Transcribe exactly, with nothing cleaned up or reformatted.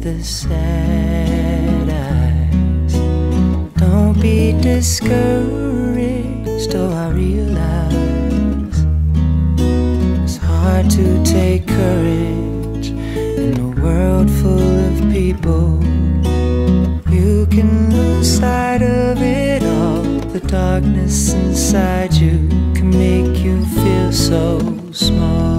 the sad eyes. Don't be discouraged, oh I realize it's hard to take courage in a world full of people. You can lose sight of it all. The darkness inside you can make you feel so small.